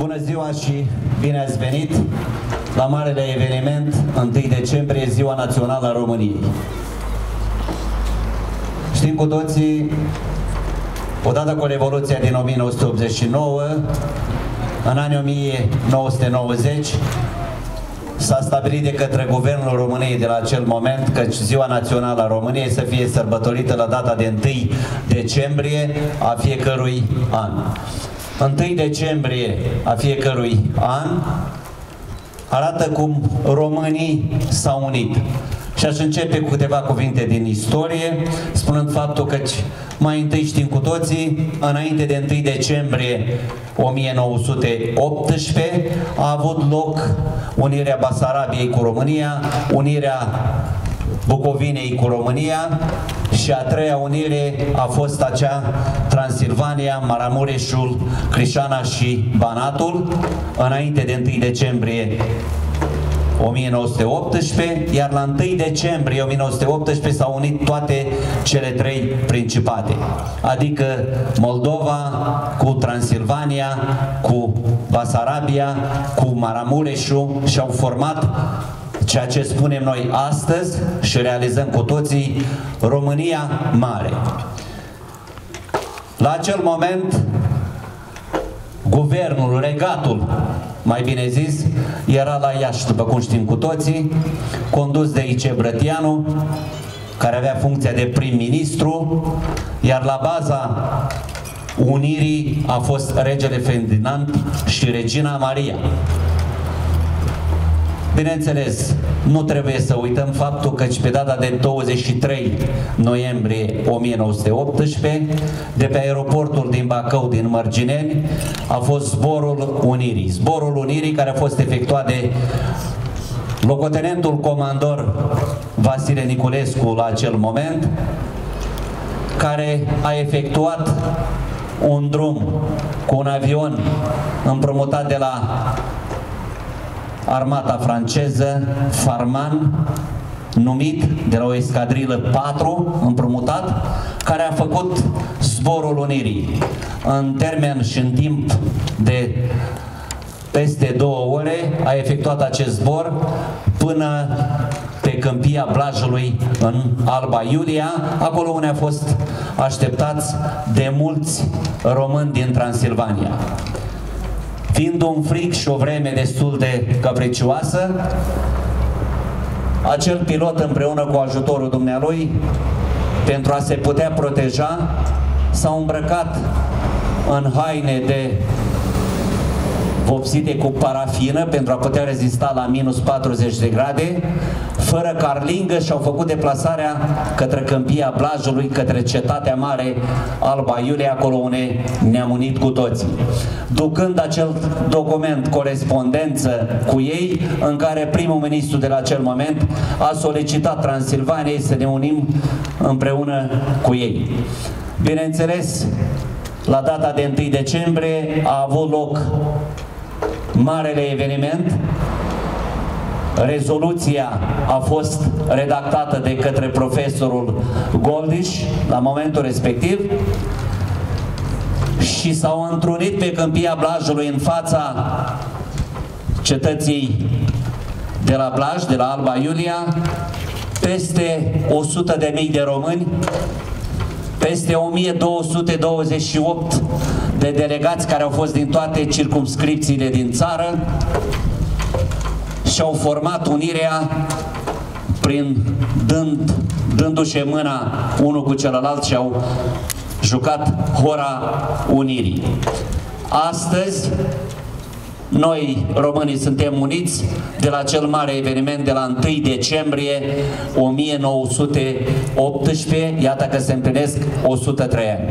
Bună ziua și bine ați venit la marele eveniment 1 decembrie, Ziua Națională a României. Știm cu toții, odată cu Revoluția din 1989, în anii 1990, s-a stabilit de către Guvernul României de la acel moment că Ziua Națională a României să fie sărbătorită la data de 1 decembrie a fiecărui an. 1 decembrie a fiecărui an arată cum românii s-au unit. Și aș începe cu câteva cuvinte din istorie, spunând faptul că mai întâi știm cu toții, înainte de 1 decembrie 1918 a avut loc unirea Basarabiei cu România, unirea Bucovinei cu România și a treia unire a fost acea Transilvania, Maramureșul, Crișana și Banatul, înainte de 1 decembrie 1918, iar la 1 decembrie 1918 s-au unit toate cele trei principate, adică Moldova cu Transilvania, cu Basarabia, cu Maramureșul și au format ceea ce spunem noi astăzi și realizăm cu toții, România Mare. La acel moment, guvernul, regatul, mai bine zis, era la Iași, după cum știm cu toții, condus de I.C. Brătianu, care avea funcția de prim-ministru, iar la baza unirii a fost regele Ferdinand și regina Maria. Bineînțeles, nu trebuie să uităm faptul că pe data de 23 noiembrie 1918, de pe aeroportul din Bacău, din Mărgineni, a fost zborul Unirii. Zborul Unirii care a fost efectuat de locotenentul comandor Vasile Niculescu la acel moment, care a efectuat un drum cu un avion împrumutat de la armata franceză, Farman, numit de la o escadrilă 4, împrumutat, care a făcut zborul Unirii. În termen și în timp de peste 2 ore a efectuat acest zbor până pe câmpia Blajului în Alba Iulia, acolo unde a fost așteptați de mulți români din Transilvania. Fiind un frig și o vreme destul de capricioasă, acel pilot împreună cu ajutorul dumnealui, pentru a se putea proteja, s-au îmbrăcat în haine de vopsite cu parafină pentru a putea rezista la minus 40 de grade, fără carlingă, și au făcut deplasarea către câmpia Blajului, către cetatea mare Alba Iulia, acolo unde ne-am unit cu toții, ducând acel document, corespondență cu ei, în care primul ministru de la acel moment a solicitat Transilvaniei să ne unim împreună cu ei. Bineînțeles, la data de 1 decembrie a avut loc marele eveniment. Rezoluția a fost redactată de către profesorul Goldiș la momentul respectiv și s-au întrunit pe câmpia Blajului, în fața cetății de la Blaj, de la Alba Iulia, peste 100.000 de români, peste 1228 de delegați care au fost din toate circumscripțiile din țară și au format unirea dându-și mâna unul cu celălalt și au jucat hora unirii. Astăzi, noi, românii, suntem uniți de la cel mare eveniment de la 1 decembrie 1918, iată că se împlinesc 103 ani.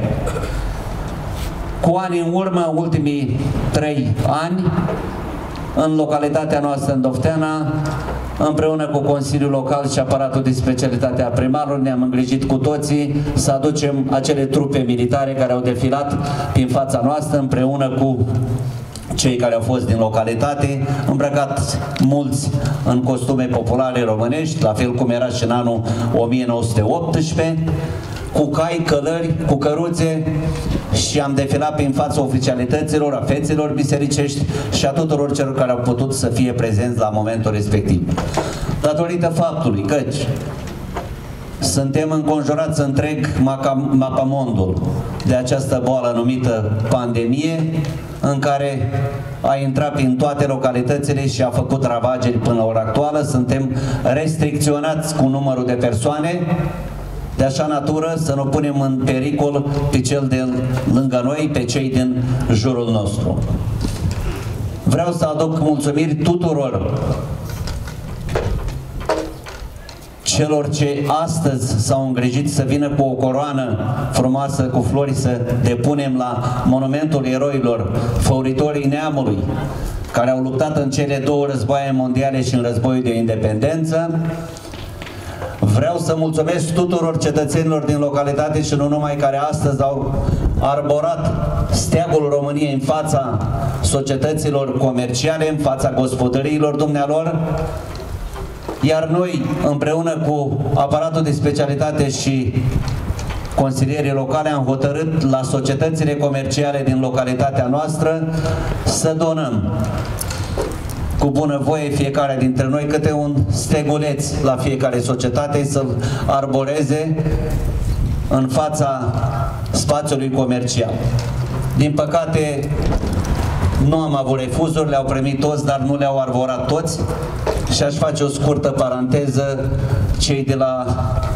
Cu ani în urmă, ultimii 3 ani, în localitatea noastră, în Dofteana, împreună cu Consiliul Local și aparatul de specialitate a primarului, ne-am îngrijit cu toții să aducem acele trupe militare care au defilat prin fața noastră, împreună cu cei care au fost din localitate, îmbrăcat mulți în costume populare românești, la fel cum era și în anul 1918, cu cai, călări, cu căruțe și am defilat prin fața oficialităților, a fețelor bisericești și a tuturor celor care au putut să fie prezenți la momentul respectiv. Datorită faptului că suntem înconjurați întreg mapamondul de această boală numită pandemie, în care a intrat prin toate localitățile și a făcut ravageri până la ora actuală. Suntem restricționați cu numărul de persoane, de așa natură să nu punem în pericol pe cel de lângă noi, pe cei din jurul nostru. Vreau să aduc mulțumiri tuturor celor ce astăzi s-au îngrijit să vină cu o coroană frumoasă cu flori să depunem la monumentul eroilor, făuritorii neamului, care au luptat în cele două războaie mondiale și în războiul de independență. Vreau să mulțumesc tuturor cetățenilor din localitate și nu numai, care astăzi au arborat steagul României în fața societăților comerciale, în fața gospodăriilor dumnealor. Iar noi, împreună cu aparatul de specialitate și consilierii locale, am hotărât la societățile comerciale din localitatea noastră să donăm cu bunăvoie fiecare dintre noi câte un steguleț la fiecare societate să-l arboreze în fața spațiului comercial. Din păcate, nu am avut refuzuri, le-au primit toți, dar nu le-au arborat toți. Și aș face o scurtă paranteză: cei de la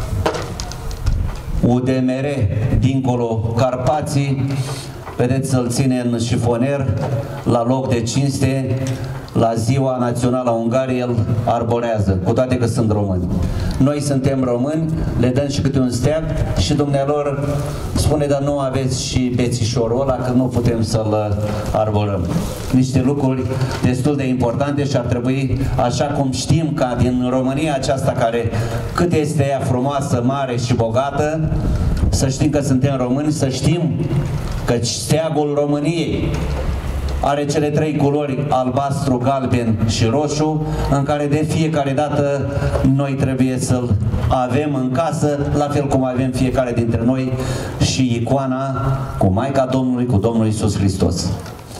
UDMR, dincolo Carpații, vedeți, să-l ține în șifonier, la loc de cinste, la Ziua Națională a Ungariei, el arborează, cu toate că sunt români. Noi suntem români, le dăm și câte un steag și dumnealor spune, dar nu aveți și bețișorul ăla, că nu putem să-l arborăm. Niște lucruri destul de importante și ar trebui, așa cum știm ca din România aceasta, care cât este ea frumoasă, mare și bogată, să știm că suntem români, să știm că steagul României are cele trei culori, albastru, galben și roșu, în care de fiecare dată noi trebuie să-l avem în casă, la fel cum avem fiecare dintre noi și icoana cu Maica Domnului, cu Domnul Iisus Hristos.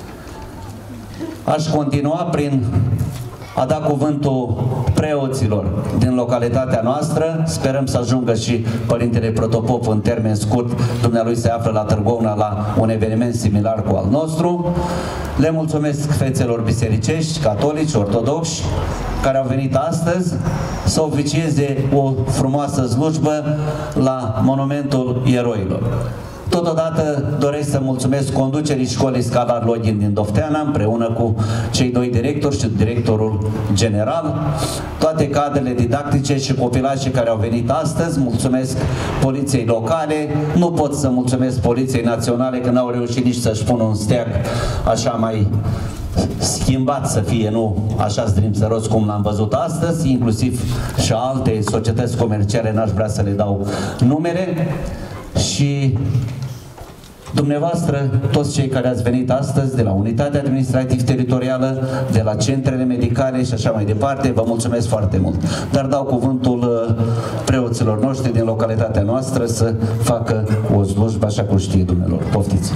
Aș continua prin a da cuvântul preoților din localitatea noastră. Sperăm să ajungă și Părintele Protopop în termen scurt. Dumnealui se află la Târgovna la un eveniment similar cu al nostru. Le mulțumesc fețelor bisericești, catolici, ortodoxi, care au venit astăzi să oficieze o frumoasă slujbă la monumentul eroilor. Totodată doresc să mulțumesc conducerii școlii Scalar Login din Dofteana, împreună cu cei doi directori și directorul general, toate cadrele didactice și copilașii care au venit astăzi. Mulțumesc poliției locale, nu pot să mulțumesc poliției naționale că n-au reușit nici să-și pună un steag așa mai schimbat să fie, nu așa zdrimțăros cum l-am văzut astăzi, inclusiv și alte societăți comerciale, n-aș vrea să le dau numele. Și dumneavoastră, toți cei care ați venit astăzi de la Unitatea Administrativ-Teritorială, de la centrele medicale și așa mai departe, vă mulțumesc foarte mult. Dar dau cuvântul preoților noștri din localitatea noastră să facă o slujbă așa cum știe dumnealor. Poftiți!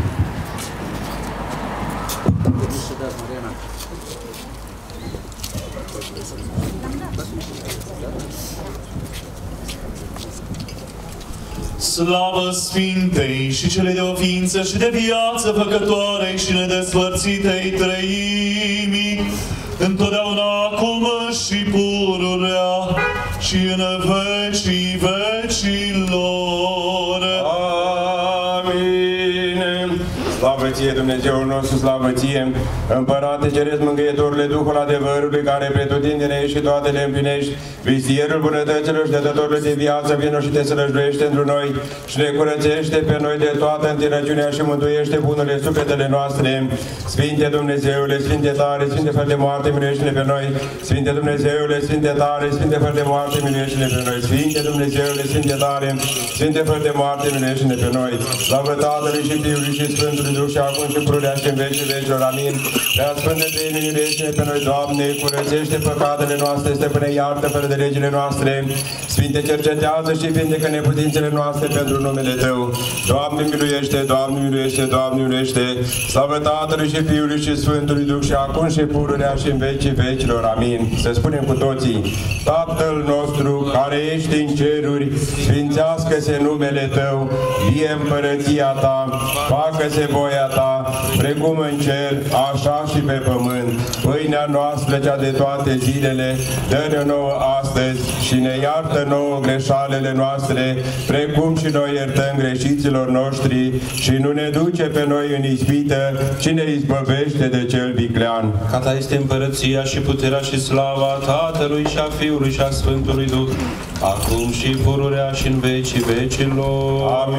Slavă Sfintei și cele de o ființă și de viață făcătoarei și nedespărțitei treimii, întotdeauna acum și pururea și în vecii vecilor. Amin. Slavă ție, Dumnezeul nostru, slavă ție, Împărate Ceresc, Mângâietorule, Duhul adevărului, care pretutindene și toate le împlinești, vistierul bunătăților și dătătorul de viață, vino și te sălăjduiește într noi și ne curățește pe noi de toată întinăciunea și mântuiește bunurile sufletele noastre. Sfinte Dumnezeule, Sfinte tare, Sfinte fără de moarte, miluiește-ne pe noi. Sfinte Dumnezeule, Sfinte tare, Sfinte fără de moarte, miluiește-ne pe noi. Sfinte Dumnezeule, Sfinte tare, Sfinte fără de moarte, miluiește-ne pe noi. Slavă Tatălui și Fiului și Sfântului Duh și acum și pururea și în vecii vecilor. Amin. Prea Sfântă Treime, miluiește-ne pe noi, Doamne, curățește păcatele noastre, stăpâne, iartă fără de legile noastre. Sfinte, cercetează și vindecă neputințele noastre pentru numele Tău. Doamne, miluiește, Doamne, miluiește, Doamne, miluiește. Slavă Tatălui și Fiului și Sfântului Duh și acum și pururea și în vecii vecilor. Amin. Să spunem cu toții: Tatăl nostru care ești în ceruri, sfințească-se numele Tău, vie împărăția Ta, facă-se voia Ta, precum în cer, așa și pe pământ. Pâinea noastră, cea de toate zilele, dă-ne nouă astăzi și ne iartă nouă greșalele noastre, precum și noi iertăm greșiților noștri, și nu ne duce pe noi în ispită, ci ne izbăvește de cel viclean. Ca Ta este împărăția și puterea și slava Tatălui și a Fiului și a Sfântului Duh, acum și pururea și în vecii vecilor.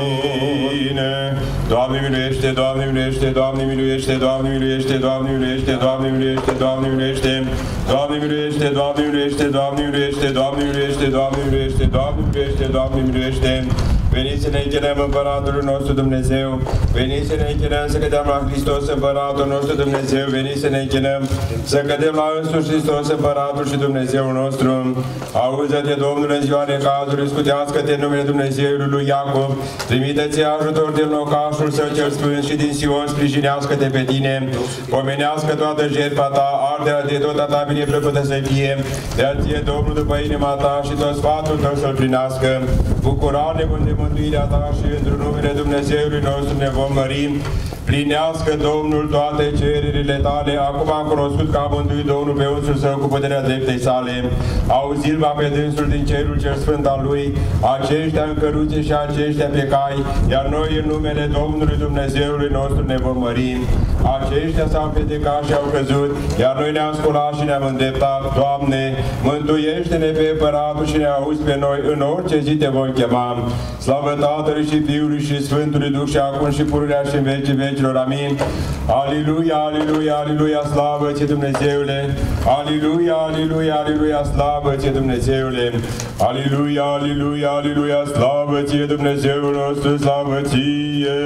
Amin. Doamne miluiește, Doamne miluiește, Doamne miluiește, Doamne miluiește, Doamne miluiește, Doamne miluiește, Doamne miluiește, Doamne miluiește, Doamne miluiește, Doamne miluiește, Doamne miluiește, Doamne miluiește, Doamne miluiește, Doamne miluiește. Veniți să ne închinăm Împăratul nostru Dumnezeu, veniți să ne închinăm să cădem la Hristos Împăratul nostru Dumnezeu, veniți să ne închinăm să cădem la însuși Hristos Împăratul și Dumnezeu nostru. Auză-te, Domnul, în ziua necazului, scutească-te în numele Dumnezeului lui Iacov, trimite-ți ajutor din locașul Său cel Sfânt și din Sion, sprijinească-te pe tine, pomenească toată jertfa ta, arderea de tot a ta bineplăcută să fie, de-a ție, Domnul, după inima ta și tot sfatul tău să-l primească. Bucura-ne de mântuirea ta și într-un numele Dumnezeului nostru ne vom mări. Plinească Domnul toate cererile tale, acum am cunoscut că a mântuit Domnul pe unsul Său cu puterea dreptei sale. Auzi-l va pe dânsul din cerul cel sfânt al lui, aceștia în căruțe și aceștia pe cai, iar noi în numele Domnului Dumnezeului nostru ne vom mări. Aceștia s-au petecat și au căzut, iar noi ne-am sculat și ne-am îndreptat. Doamne, mântuiește-ne pe Împăratul și ne auzi pe noi, în orice zi te vom chema. Slavă Tatălui și Fiului și Sfântului Duh și acum și pururea și în vecii vecilor. Amin. Aleluia, aleluia, aleluia, slavă ție, Dumnezeule. Aleluia, aleluia, aleluia, slavă ție, Dumnezeule. Aleluia, aleluia, aleluia, slavă ție, Dumnezeul nostru, slavă ție.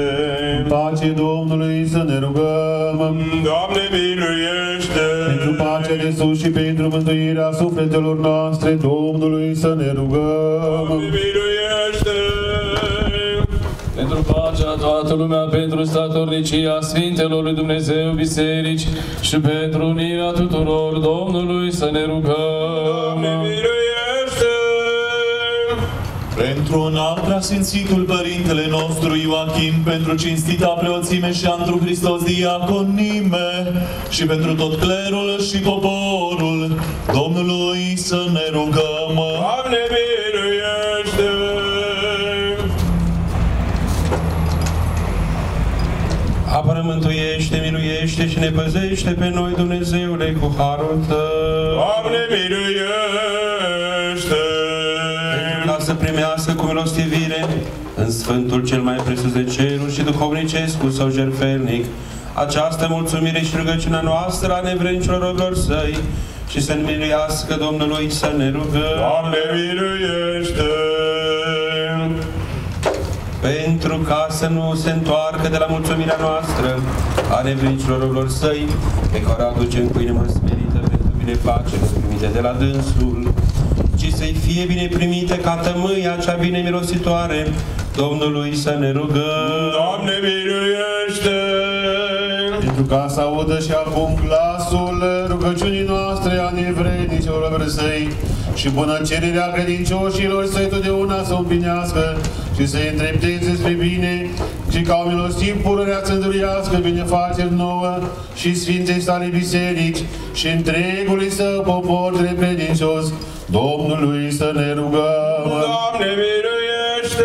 Pace Domnului să ne rugăm. Doamne, miluiește! Pentru pacea de sus și pentru mântuirea sufletelor noastre, Domnului să ne rugăm. Doamne, miluiește! Pentru pacea toată lumea, pentru statornicia Sfintelor lui Dumnezeu Biserici și pentru unirea tuturor, Domnului să ne rugăm. Doamne, miluiește! Pentru înalt preasfințitul Părintele nostru Ioachim, pentru cinstita preoțime și Antru Hristos diaconime și pentru tot clerul și poporul, Domnului să ne rugăm. Doamne, miluiește! Apără, mântuiește, miluiește și ne păzește pe noi, Dumnezeule, cu harul Tău. Doamne, miluiește! Ca să primească cu milostivire în Sfântul cel mai presus de ceruri și duhovnicescul sau jertfelnic această mulțumire și rugăciunea noastră a nevrednicilor robilor Săi și să ne miluiască Domnului să ne rugăm. Doamne, miluiește! Pentru ca să nu se întoarcă de la mulțumirea noastră a nevrednicilor robilor Săi, pe care o aducem cu inimă smerită pentru binefacere primite de la dânsul, ci să-i fie bine primite ca tămâia cea bine mirositoare, Domnului să ne rugăm. Doamne, miluiește! Pentru ca să audă și acum glasul rugăciunii noastre a nevrednicilor robilor Săi și bună cererea credincioșilor Săi totdeauna să o împlinească și să-i îndrepteze spre bine și ca o milostiv pururea să îndurească binefaceri nouă și Sfinței sale biserici și întregului Său popor drept credincios, Domnului să ne rugăm. Doamne, miluiește!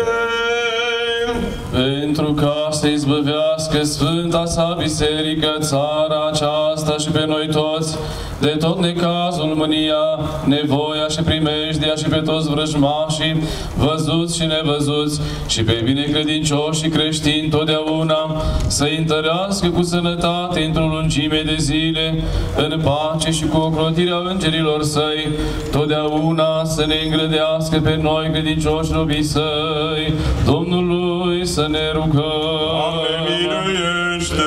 Pentru ca să izbăvească Sfânta sa Biserică, țara aceasta și pe noi toți, de tot necazul, mânia, nevoia și primejdia și pe toți vrăjmașii, văzuți și nevăzuți, și pe binecredincioși și creștini totdeauna, să-i întărească cu sănătate într-o lungime de zile, în pace și cu ocrotirea îngerilor Săi, totdeauna să ne îngrădească pe noi credincioși robii Săi, Domnului să ne rugăm. Doamne, miluiește!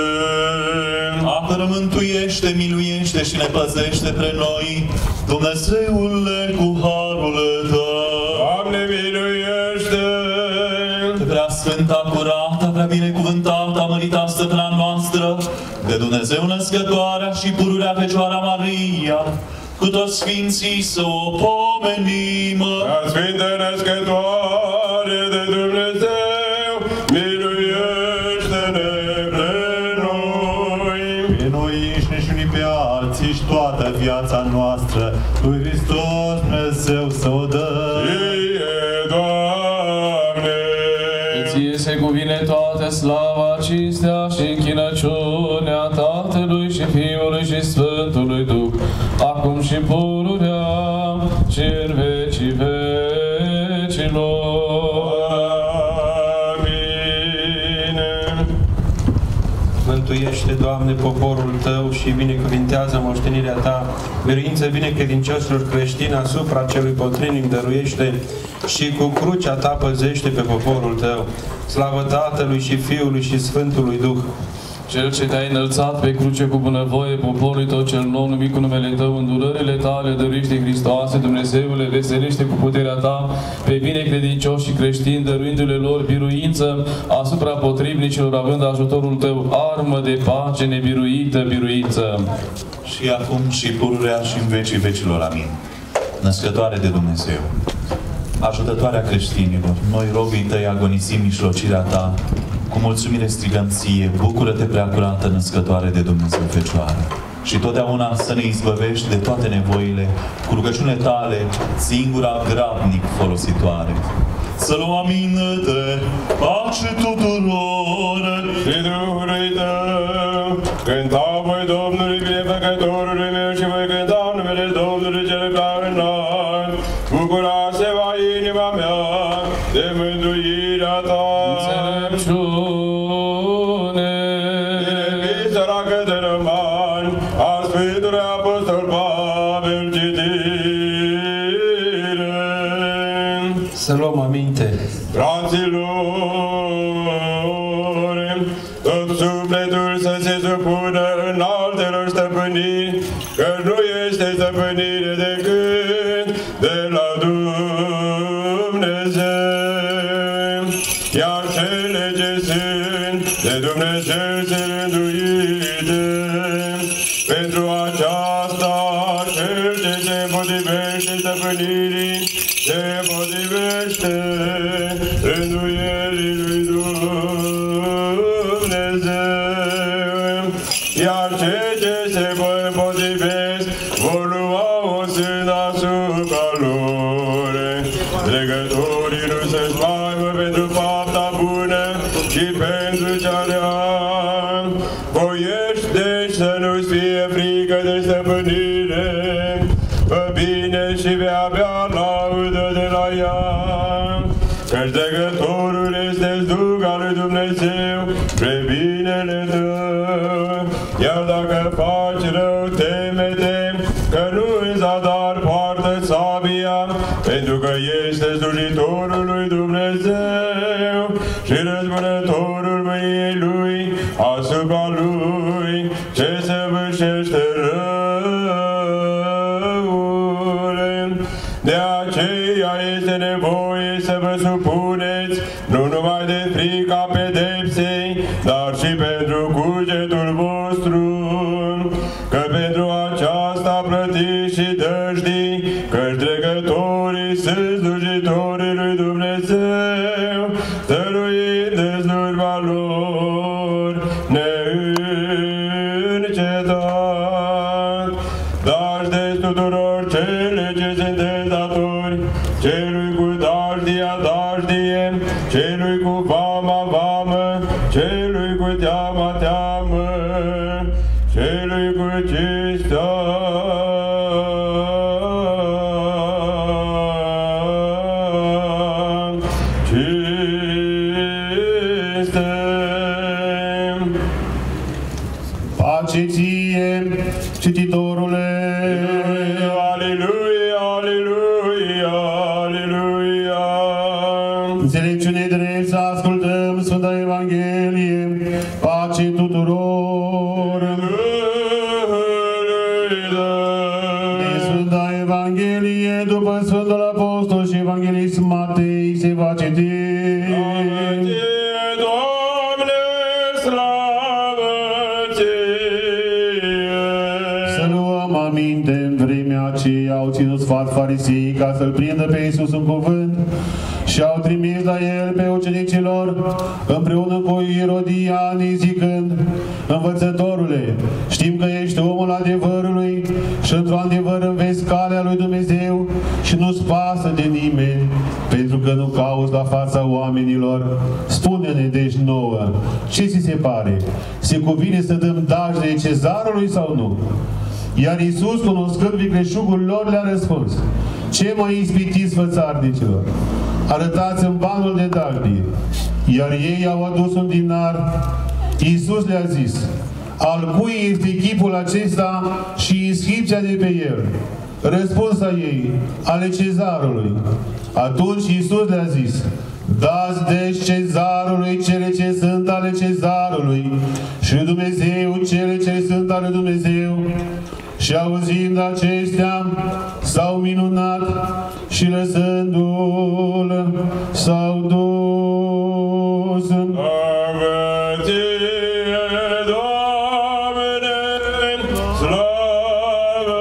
mântuiește, miluiește și ne păzește pre noi, Dumnezeule, cu harul Tău. Doamne, miluiește! Prea sfânta, curată, prea binecuvântată, amărita stăpâna noastră, de Dumnezeu născătoarea și pururea Fecioara Maria, cu toți sfinții să o pomenim. Prea Sfântă Născătoare de Dumnezeu, miluiește-ne pre noi. Pe noi înșine și unii pe alții și toată viața noastră, lui Hristos Dumnezeu să o dă. Ție, Doamne! Ție se cuvine toată slava, cinstea și închinăciunea Tatălui și Fiului și Sfântului Duh, acum și pururea și în vecii vecilor. Amin. Mântuiește, Doamne, poporul Tău și binecuvintează moștenirea Ta, biruință binecredincioșilor creștini asupra celui potrivnic dăruiește și cu crucea Ta păzește pe poporul Tău. Slavă Tatălui și Fiului și Sfântului Duh. Cel ce te-a înălțat pe cruce cu bunăvoie, poporului Tău cel nou numit cu numele Tău, îndurările Tale dăruiește Hristoase, Dumnezeule, veselește cu puterea Ta pe binecredincioși și creștini, dăruindu-le lor biruință asupra potrivnicilor, având ajutorul Tău, armă de pace nebiruită, biruință. Și acum și pururea și în vecii vecilor. Amin. Născătoare de Dumnezeu, ajutătoarea creștinilor, noi robii Tăi agonisim mijlocirea Ta, cu mulțumire strigăm Ție, bucură-te preacurată născătoare de Dumnezeu Fecioară, și totdeauna să ne izbăvești de toate nevoile, cu rugăciunile Tale, singura grabnic folositoare. Să luăm aminte, pace tuturor! Și Duhului Tău, cânta voi Domnului, binefăcătorului meu, și voi cânta numele Domnului cel prea înalt. Bucura-se va inima mea de mântuirea Ta. Înțelepciune! Din epistola către Romani, a Sfântului Apostol Pavel, citire. Să luăm aminte. Fraților, tot sufletul să se supună în altelor stăpâniri, că nu este stăpânire decât de la Dumnezeu. Iar cele ce sunt de Dumnezeu se rânduite. Pentru aceasta, cel ce se potrivește stăpânirii, se potrivește rânduielii lui Dumnezeu. Iar cei ce se potrivesc vor lua o sână asupra lor. Dregătorii nu se-și vaimă pentru fapta bună și pentru cea rea. Voiești deci să nu-ți fie frică de stăpânire, fă bine și vei avea laudă de la ea. Căci dregătorul este zdug al lui Dumnezeu spre binele tău. Iar dacă faci rău, teme-te, că nu în zadar poartă sabia, pentru că este slujitorul lui Dumnezeu și răzbunătorul mâniei lui asupra lui ce se vârșește răul. De aceea este nevoie să vă supuneți, nu numai de frica pedepsei, dar și pentru cugetul vostru, că pentru aceasta plătiți și dăjdii, căci dregătorii sunt slujitorii lui Dumnezeu, stăruind de slujba lor neîncetat. Dați des tuturor cele ce sunteți datori, celui cu dajdia dajdie, celui cu vama vamă, celui cu teama teamă, celui cu cinstea cinste. Pace ție, cititorule! Aleluia, aleluia, aleluia. Înțelepciune drept să ascultăm Sfânta Evanghelie, pace tuturor! Aleluia. după Sfântul Apostol și Evanghelist Matei se va citi. Doamne, slavă Ție! Să luăm aminte în vremea aceea au ținut sfat farisei ca să-L prindă pe Iisus în cuvânt și au trimis la El pe ucenicilor împreună cu Irodiani zicând: Învățătorule, știm că ești omul adevărului și într-o adevăr înveți calea lui Dumnezeu și nu-ți pasă de nimeni, pentru că nu cauți la fața oamenilor. Spune-ne deci nouă, ce ți se pare? Se cuvine să dăm dajdele cezarului sau nu? Iar Iisus, cunoscând vicleșugul lor, le-a răspuns: ce mă ispitiți, fățarnicilor? Arătați-mi banul de dajdie. Iar ei au adus un dinar. Iisus le-a zis: al cui este chipul acesta și inscripția de pe el? Răspuns a ei: ale cezarului. Atunci Iisus le-a zis: dați deci cezarului cele ce sunt ale cezarului și Dumnezeu cele ce sunt ale Dumnezeu. Și auzind acestea, s-au minunat și lăsându-l, s-au dus. Slavă Ție, Doamne, slavă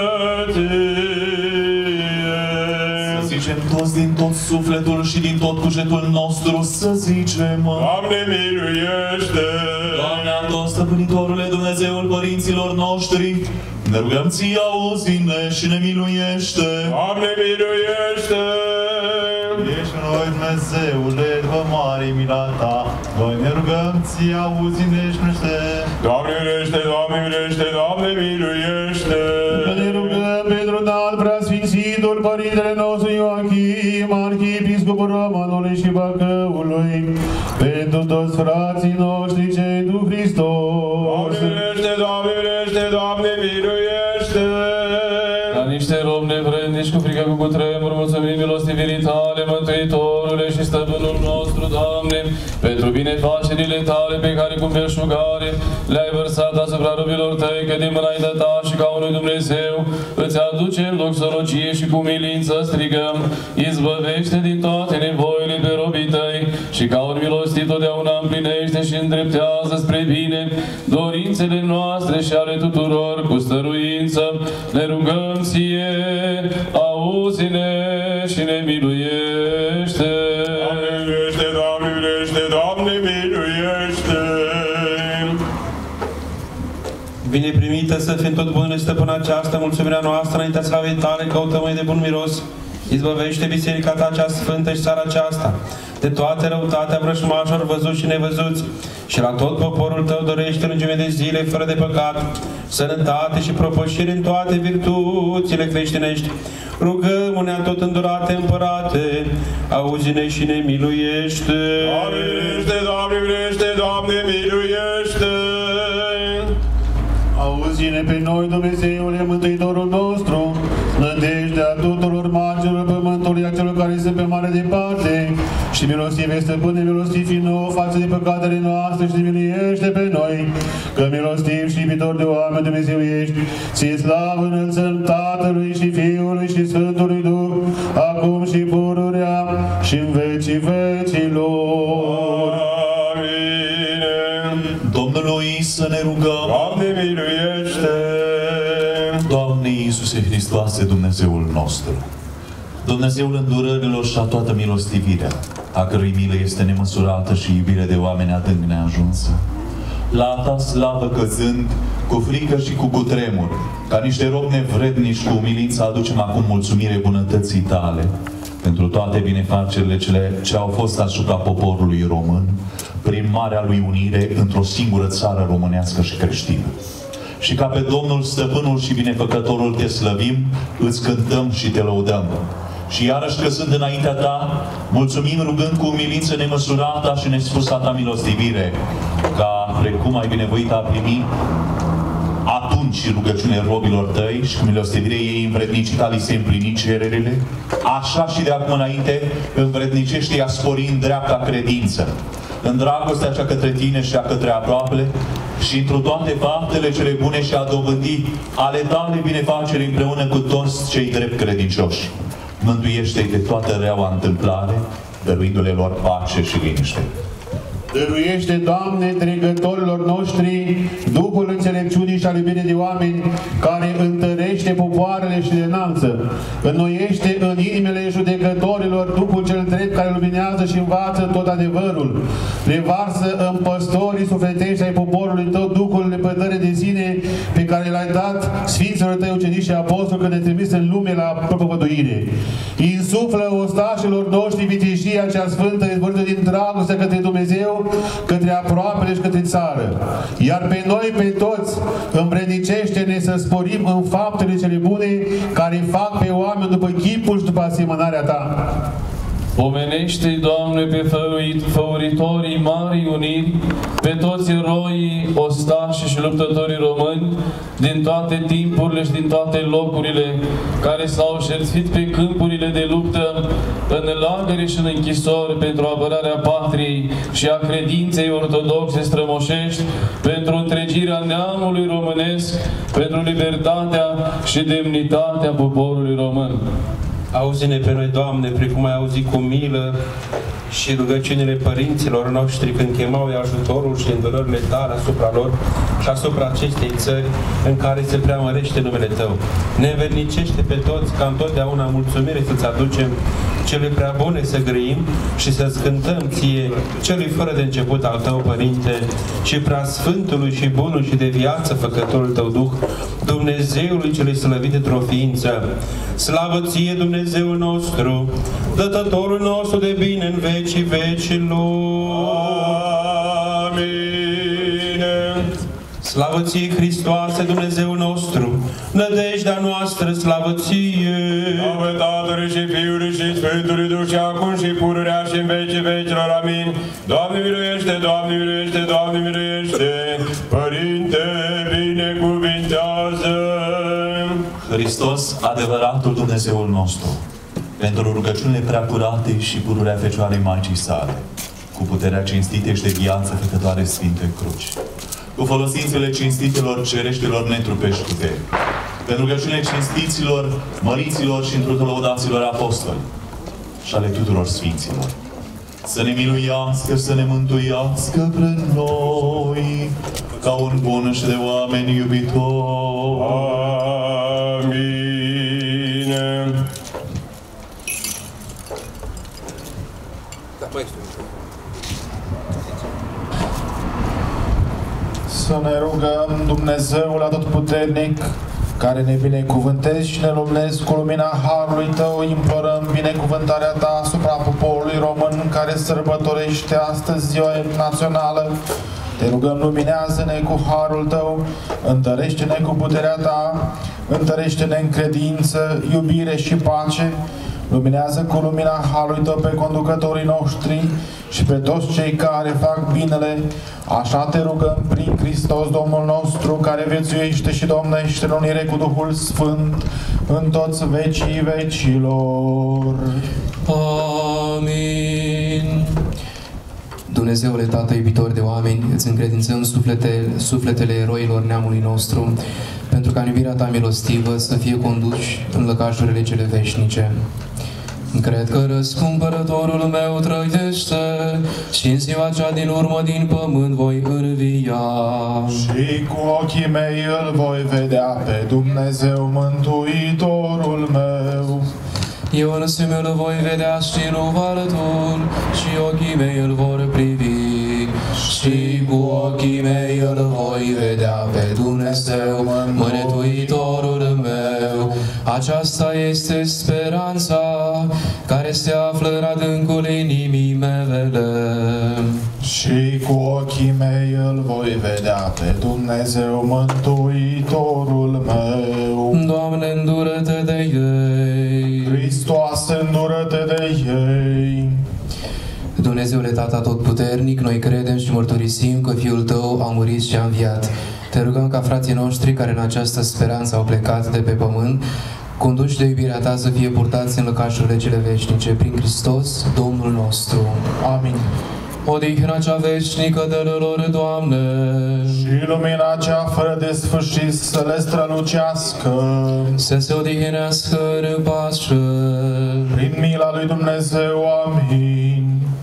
Ție! Să zicem toți din tot sufletul și din tot cugetul nostru, să zicem: Doamne, miluiește! Doamne, Anton, Stăpânitorule, Dumnezeul părinților noștri, ne rugăm Ție, auzi-ne și ne miluiește! Doamne, miluiește! Ești noi, Dumnezeule, după mare mila Ta, noi ne rugăm Ție, auzi-ne și miluiește! Doamne, miluiește! Doamne, miluiește! Doamne, miluiește! Ne rugăm pentru înalt preasfințitul Părintele nostru Ioachim, arhiepiscopul Romanului și Bacăului, pentru toți frații noștri cei du Hristos. Doamne, miluiește! Doamne, miluiește! Doamne, miluiește! Ca niște robi nevrednici cu frică cu cutremur, mulțumim milostivirii Tale, Mântuitorule și Stăpânul nostru, Doamne, pentru binefacerile Tale pe care cu belșugare le-ai vărsat asupra robilor Tăi, că din mâna Ta și ca unui Dumnezeu îți aducem doxologie și cu milință strigăm: izbăvește din toate nevoile pe robii Tăi și ca un milostiv totdeauna împlinește și îndreptează spre bine dorințele noastre și ale tuturor cu stăruință. Ne rugăm Ție, auzi-ne și ne miluiește. Doamne, miluiește! Doamne, miluiește! Doamne, miluiește! Bine primită să fim tot bună, Stăpâna aceasta, mulțumirea noastră înaintea slavei Tale, căutăm de bun miros. Izbăvește biserica Ta cea sfântă și țara aceasta de toate răutatea vrășmașilor văzuți și nevăzuți, și la tot poporul Tău dorește lungime de zile fără de păcat, sănătate și propășire în toate virtuțile creștinești. Rugăm-ne tot îndurate Împărate, auzi-ne și ne miluiește. Doamne, miluiește! Doamne, miluiește! Doamne, miluiește! Auzi-ne pe noi, Dumnezeule, Mântuitorul nostru, nădejdea tuturor magilor pământului, a celor care sunt pe mare departe, și milostive, Stăpâne, milostivi nouă față de păcatele noastre și ne miluiește pe noi, că milostiv și iubitor de oameni Dumnezeu ești. Ție slavă înălțăm Tatălui și Fiului și Sfântului Duh, acum și pururea și în vecii vecilor. Domnului să ne rugăm! Doamne, miluiește! Doamne Iisuse Hristoase, Dumnezeul nostru, Dumnezeul îndurărilor și a toată milostivirea, a cărui milă este nemăsurată și iubire de oameni adânc neajunsă, la Ta slavă căzând, cu frică și cu cutremur, ca niște robi nevrednici, cu umilință aducem acum mulțumire bunătății Tale, pentru toate binefacerile ce au fost asupra poporului român, prin marea lui unire într-o singură țară românească și creștină. Și ca pe Domnul, Stăpânul și Binefăcătorul Te slăvim, îți cântăm și Te lăudăm. Și iarăși căzând înaintea Ta, mulțumim rugând cu umilință nemăsurata și nespusă Ta milostivire, ca precum ai binevoit a primi atunci rugăciunea robilor Tăi și cu milostivirea ei învrednicita li se împlini cererile, așa și de acum înainte învrednicește-i sporind dreapta credință, în dragostea cea către Tine și a către aproapele, și într-o toate faptele cele bune și a dobândi ale Tale binefaceri împreună cu toți cei drept credincioși. mântuiește-i de toată reaua întâmplare, dăruindu-le lor pace și liniște. Dăruiește, Doamne, dregătorilor noștri Duhul înțelepciunii și al iubirii de oameni, care întărește popoarele și le înalță. Înnoiește în inimile judecătorilor Duhul cel drept, care luminează și învață tot adevărul. Revarsă în păstorii sufletești ai poporului Tău Duhul lepădării de sine, pe care l-ai dat Sfinților Tăi ucenici și apostoli, când ne trimis în lume la propovăduire. Insuflă ostașilor noștri vitejia cea sfântă, izvorită din dragoste către Dumnezeu, către aproapele și către țară. Iar pe noi, pe toți, îmbrădnicește-ne să sporim în faptele cele bune, care fac pe oameni după chipul și după asemănarea Ta. Pomenește-i, Doamne, pe făuritorii Marii Uniri, pe toți eroii, ostașii și luptătorii români, din toate timpurile și din toate locurile, care s-au șerțit pe câmpurile de luptă, în lagăre și în închisori, pentru apărarea patriei și a credinței ortodoxe strămoșești, pentru întregirea neamului românesc, pentru libertatea și demnitatea poporului român. Auzi-ne pe noi, Doamne, precum ai auzit cu milă și rugăciunile părinților noștri când chemau ajutorul și îndurările Tale asupra lor și asupra acestei țări în care se preamărește numele Tău. Ne învernicește pe toți ca întotdeauna mulțumire să-ți aducem, cele prea bune să grăim și să-ți cântăm Ție, celui fără de început al Tău, Părinte, și prea Sfântului și Bunul și de viață Făcătorul Tău Duh, Dumnezeului celui slăvit într-o ființă. Slavă Ție, Dumnezeul nostru, Dătătorul nostru de bine în vecii vecilor. Amin. Slavă Ție, Hristoase, Dumnezeul nostru, nădejdea noastră, slavă Ție. Slavă Tatălui și Fiului și Sfântului Duh, și acum și pururea și în vecii vecilor. Amin. Doamne miluiește, Doamne miluiește, Doamne miluiește. Părinte, binecuvintează. Hristos, adevăratul Dumnezeul nostru, pentru rugăciunile preacurate și pururea Fecioarei Maicii sale, cu puterea cinstită și de viață făcătoare Sfinte Cruci, cu folosințele cinstitelor cereștilor netrupești puteri, pentru rugăciunile cinstiților, măriților și într-o lăudaților apostoli și ale tuturor Sfinților, să ne miluiască, să ne mântuiască pre noi, ca un bun și de oameni iubitori. Amin. Să ne rugăm Dumnezeul Atotputernic, care ne binecuvântezi și ne luminezi cu lumina Harului Tău, implorăm binecuvântarea Ta asupra poporului român care sărbătorește astăzi ziua națională. Te rugăm, luminează-ne cu Harul Tău, întărește-ne cu puterea Ta, întărește-ne în credință, iubire și pace. Luminează cu lumina Harului Tău pe conducătorii noștri și pe toți cei care fac binele. Așa Te rugăm prin Hristos Domnul nostru, care viețuiește și domnește în unire cu Duhul Sfânt în toți vecii vecilor. Amin. Dumnezeule Tată iubitor de oameni, îți încredințăm sufletele eroilor neamului nostru, pentru ca în iubirea Ta milostivă să fie conduși în lăcașurile cele veșnice. Cred că răscumpărătorul meu trăiește și în ziua cea din urmă din pământ voi învia. Și cu ochii mei îl voi vedea pe Dumnezeu Mântuitorul meu. Eu însumi îl voi vedea și nu altul, și ochii mei îl vor privi. Și cu ochii mei îl voi vedea pe Dumnezeu, Mântuitorul meu. Aceasta este speranța care se află în adâncul inimii mele. Și cu ochii mei îl voi vedea pe Dumnezeu Mântuitorul meu. Doamne, îndură-te de ei. Hristoase, îndură-te de ei. Dumnezeule Tată Atotputernic, noi credem și mărturisim că Fiul Tău a murit și a înviat. Te rugăm ca frații noștri care în această speranță au plecat de pe pământ, conduși de iubirea Ta, să fie purtați în lăcașurile cele veșnice, prin Hristos, Domnul nostru. Amin. Odihna cea veșnică dă-le lor, Doamne. Și Și lumina cea fără de sfârșit să le strălucească. Să se odihnească în pace. Prin mila lui Dumnezeu, amin.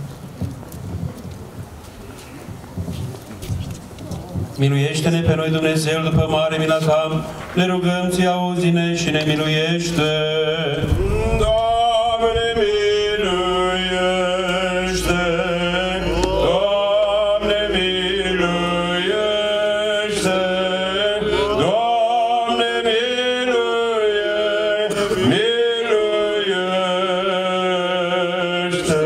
Miluiește-ne pe noi, Dumnezeu, după mare mila ta, ne rugăm, ți auzi-ne și ne miluiește. Doamne, miluiește! Doamne, miluiește! Doamne, miluiește!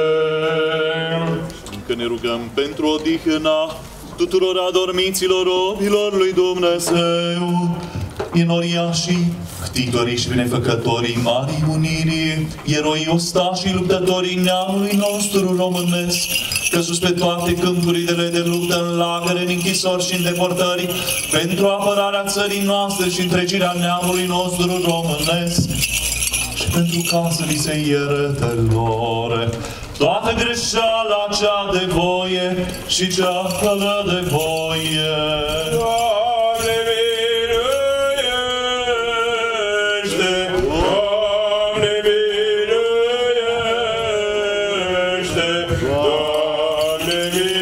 Că ne rugăm pentru odihna tuturor adormiților robilor lui Dumnezeu, enoriașii, ctitorii și binefăcătorii Marii Unirii, eroii ostașii luptătorii neamului nostru românesc, căzuți pe toate câmpurile de luptă, în lagăre, în închisori și în deportări, pentru apărarea țării noastre și întregirea neamului nostru românesc, și pentru ca să li se iertă lor toată greșeala cea de voie și cea fără de voie. Doamne, miluiește! Doamne, miluiește! Doamne,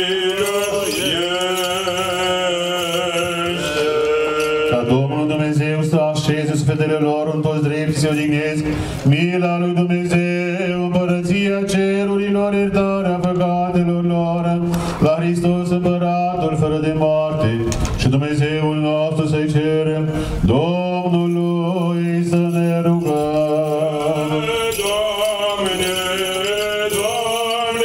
miluiește! Ca Domnul Dumnezeu să așeze sufletele lor în toți drept și se odihnesc, mila lui Dumnezeu, împărăția cerurilor, iertarea păcatelor lor, la Hristos împăratul fără de moarte și Dumnezeul nostru să-i cerem, Domnului să ne rugăm. Doamne, Doamne,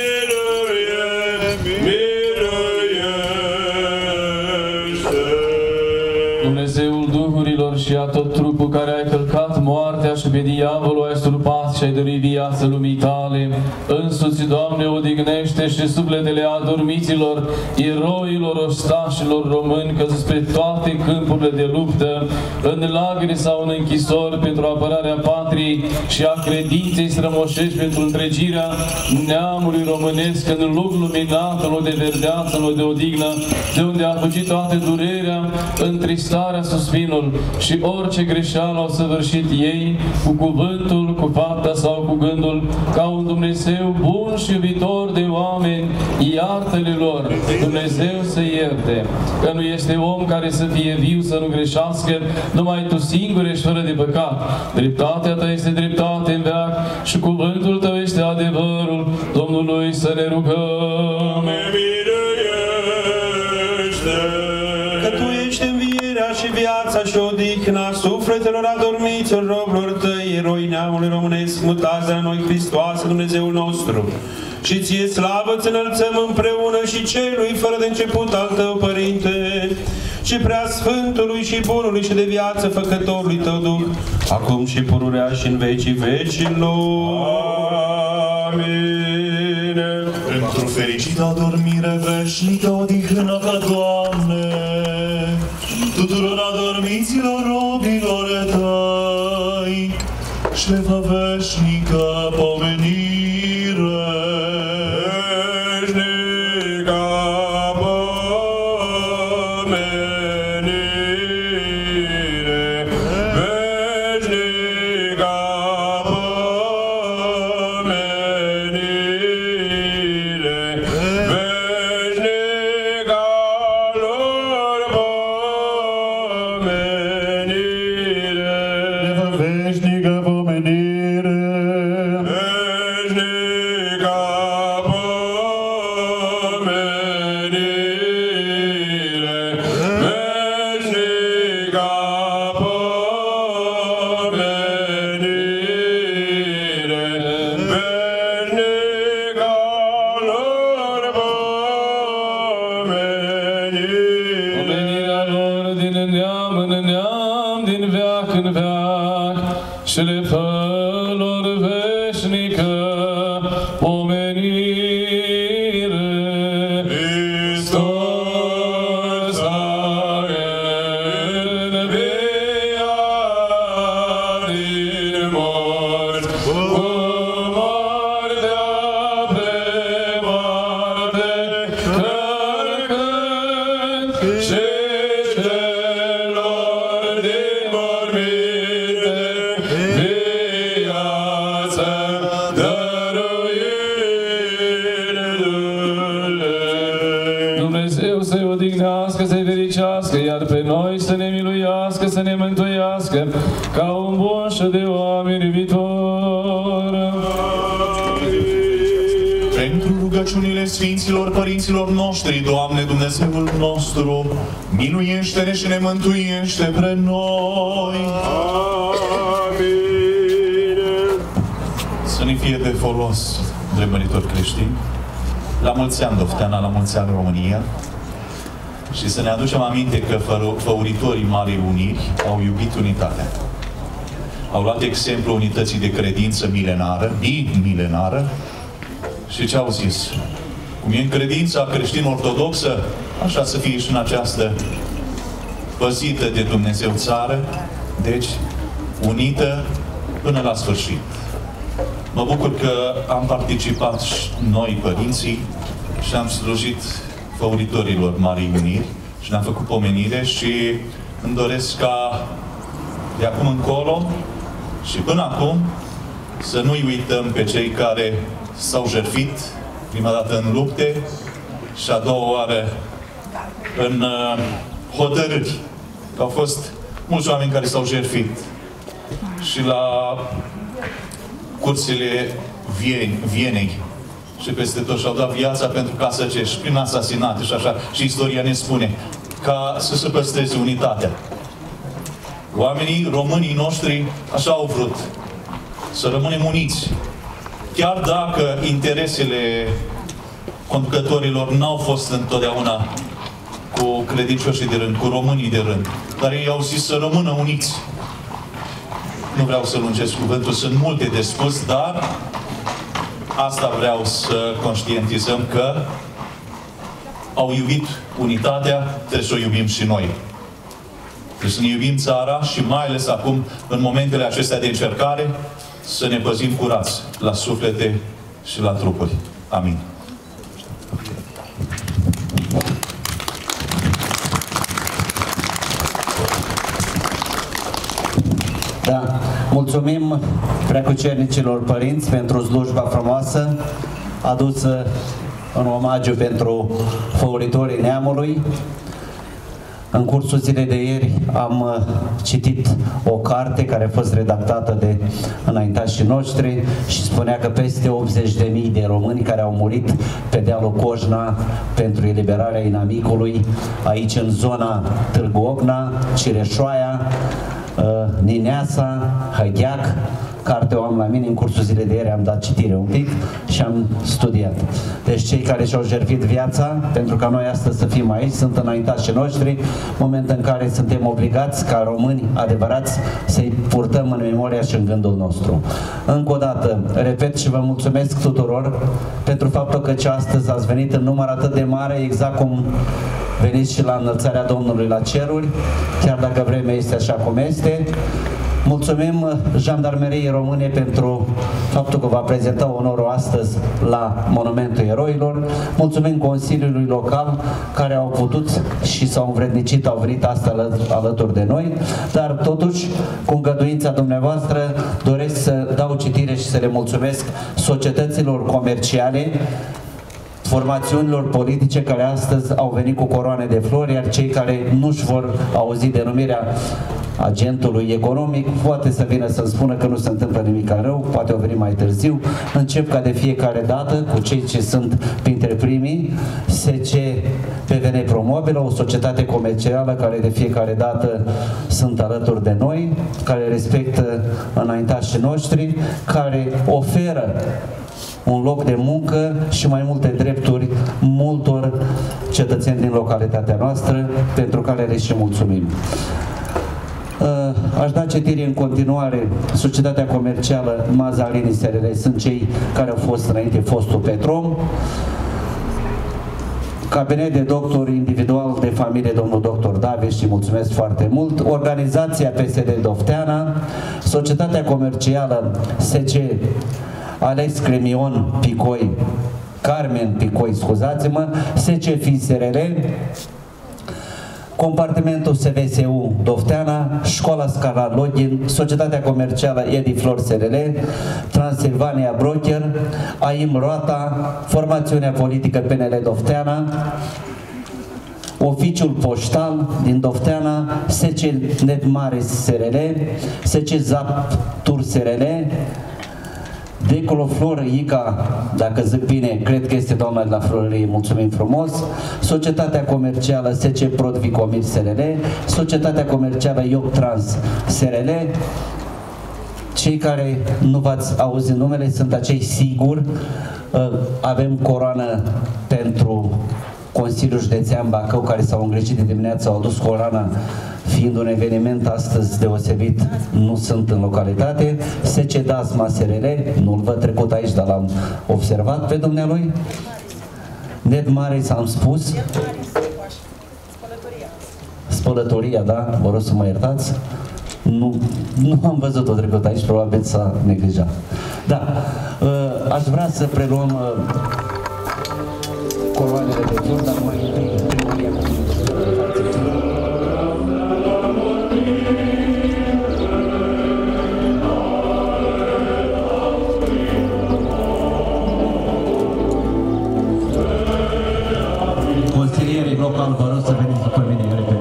miluiește! Dumnezeul duhurilor și a tot trupul care ai călcat moartea și pe diavolul ai surpat și ai dăruit viață lumii tale, însuți, Doamne, odihnește și sufletele adormiților, eroilor, ostașilor români, căzuți pe toate câmpurile de luptă, în lagăre sau în închisori, pentru apărarea patriei și a credinței strămoșești, pentru întregirea neamului românesc, în loc luminat, în loc de verdeață, în loc de odihnă, de unde a fugit toată durerea, întristarea, suspinul și orice greșeală au săvârșit ei, cu cuvântul, cu fapta sau cu gândul, ca un Dumnezeu bun și iubitor de oameni, iartă-le lor, Dumnezeu să ierte, că nu este om care să fie viu, să nu greșească, numai Tu singur ești fără de păcat. Dreptatea Ta este dreptate în veac și cuvântul Tău este adevărul, Domnului să ne rugăm. Că Tu ești învierea și viața și odihna sufletelor adormiților robilor Tăi, eroi neamului românesc, mutați de la noi, Hristoase, Dumnezeul nostru. Și Ție slavă ți înălțăm împreună și Celui fără de început al Tău, Părinte, și prea Sfântului și Bunului și de viață Făcătorului Tău Duh, acum și pururea și în vecii vecilor. Amin. Pentru fericită dormire veșnică, odihnă ca Doamne, tuturor adormiților robilor Tăi, șlefa veșnică pomenire. Veșnica pomenire, veșnica pomenire, veșnica lor pomenire. Veșnică pomenire, Veșnica pomenire, veșnica pomenire, veșnica lor pomenire. Pomenirea lor din neam în neam, din veac în veac, și le fă lor veșnică pomenire. Hristos a înviat din morți, cu moartea pe moarte, călcând și celor din morminte viață dăruire. Dumnezeu să-i odihnească, să-i fericească, iar pe noi să ne miluiască, să ne mântuiască, ca un bun și de oameni iubitor. Pentru rugăciunile Sfinților Părinților noștri, Doamne Dumnezeul nostru, miluiește-ne și ne mântuiește pre noi. Amin. Să ne fie de folos, dreptmăritori creștini, la mulți ani Dofteana, la mulți ani România, și să ne aducem aminte că făuritorii Marii Uniri au iubit unitatea. Au luat exemplu unității de credință milenară, milenară, și ce au zis? Cum e în credința creștin-ortodoxă, așa să fie și în această păzită de Dumnezeu țară, deci unită până la sfârșit. Mă bucur că am participat și noi, părinții, și am slujit făuritorilor Marii Uniri și ne-am făcut pomenire și îmi doresc ca de acum încolo și până acum să nu-i uităm pe cei care s-au jertfit, prima dată în lupte și a doua oară în hotărâri. Au fost mulți oameni care s-au jertfit și la cursele Vienei și peste tot și-au dat viața pentru ca să ceși, prin asasinate și așa, și istoria ne spune, ca să se păstreze unitatea. Oamenii, românii noștri, așa au vrut, să rămânem uniți. Chiar dacă interesele conducătorilor n-au fost întotdeauna cu credincioșii de rând, cu românii de rând, dar ei au zis să rămână uniți. Nu vreau să lungesc cuvântul, sunt multe de spus, dar asta vreau să conștientizăm, că au iubit unitatea, trebuie să o iubim și noi. Trebuie să ne iubim țara și mai ales acum, în momentele acestea de încercare, să ne păzim curați la suflete și la trupuri. Amin. Da, mulțumim preacucernicilor părinți pentru slujba frumoasă adusă în omagiu pentru făuritorii neamului. În cursul zilei de ieri am citit o carte care a fost redactată de înaintașii noștri și spunea că peste 80.000 de români care au murit pe dealul Cojna pentru eliberarea inamicului, aici în zona Târgu Ocna, Cireșoaia, Nineasa, Hăgheac. Cartea o am la mine, în cursul zilei de ieri am dat citire un pic și am studiat. Deci cei care și-au jertfit viața, pentru ca noi astăzi să fim aici, sunt înaintașii noștri, moment în care suntem obligați, ca români adevărați, să-i purtăm în memoria și în gândul nostru. Încă o dată, repet și vă mulțumesc tuturor pentru faptul că astăzi ați venit în număr atât de mare, exact cum veniți și la înălțarea Domnului la ceruri, chiar dacă vremea este așa cum este. Mulțumim Jandarmeriei Române pentru faptul că va prezenta onorul astăzi la Monumentul Eroilor. Mulțumim Consiliului Local care au putut și s-au învrednicit, au venit astăzi alături de noi, dar totuși, cu îngăduința dumneavoastră, doresc să dau citire și să le mulțumesc societăților comerciale, formațiunilor politice care astăzi au venit cu coroane de flori, iar cei care nu-și vor auzi denumirea agentului economic, poate să vină să-mi spună că nu se întâmplă nimic rău, poate o veni mai târziu. Încep ca de fiecare dată cu cei ce sunt printre primii, SC PVN Promobil, o societate comercială care de fiecare dată sunt alături de noi, care respectă înaintașii noștri, care oferă un loc de muncă și mai multe drepturi multor cetățeni din localitatea noastră, pentru care le și mulțumim. Aș da citire în continuare. Societatea comercială Mazalini SRL sunt cei care au fost înainte fostul Petrom. Cabinet de doctor individual de familie, domnul doctor Davis, și mulțumesc foarte mult. Organizația PSD Dofteana, Societatea comercială SC Alex Cremion Picoi, Carmen Picoi, scuzați-mă, SC FISRL, Compartimentul SVSU Dofteana, Școala Scara Login, Societatea Comercială Ediflor SRL, Transilvania Broker, AIM Roata, Formațiunea Politică PNL Dofteana, Oficiul Poștal din Dofteana, SC Netmaris SRL, SC Zap Tur SRL, Decoloflor Ica, dacă zic bine, cred că este doamna de la Florărie, mulțumim frumos, Societatea Comercială SC Prodvicomir SRL, Societatea Comercială Ioc Trans SRL. Cei care nu v-ați auzit numele sunt acei siguri. Avem coroană pentru Consiliul Județean Bacău, care s-au îngrijit de dimineață, au adus coroana, fiind un eveniment astăzi deosebit, nu sunt în localitate. SC Dasma SRL, nu-l văd trecut aici, dar l-am observat pe dumnealui. Ned Maris am spus. Spălătoria, da, vă rog să mă iertați. Nu am văzut-o trecut aici, probabil s-a neglijat. Da, aș vrea să preluăm coroanele de flor, dar mă primăria consilierii local, vă rog să veniți după mine repede.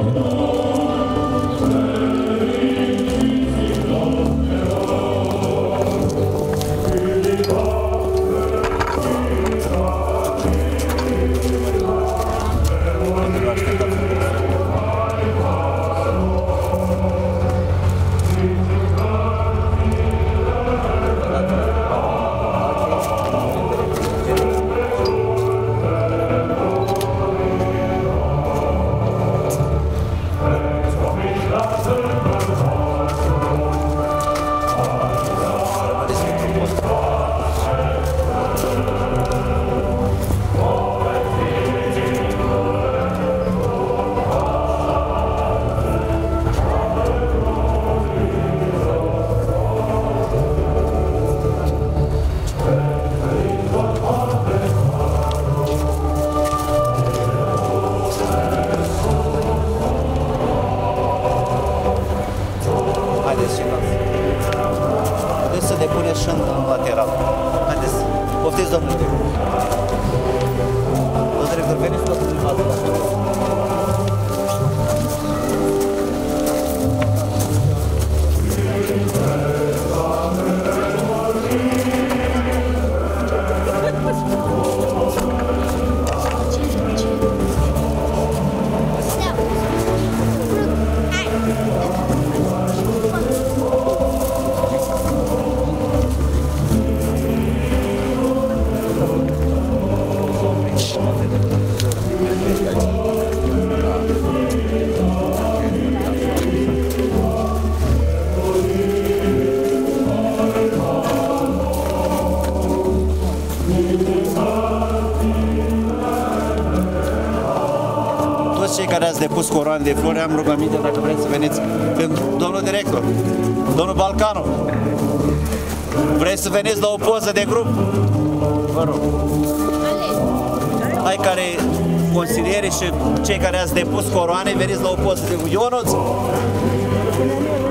Cei care ați depus coroane de flori, am rugăminte dacă vreți să veniți. Domnul director, domnul Balcanu, vreți să veniți la o poză de grup? Vă rog. Hai care consilieri și cei care ați depus coroane, veniți la o poză de Ionuț.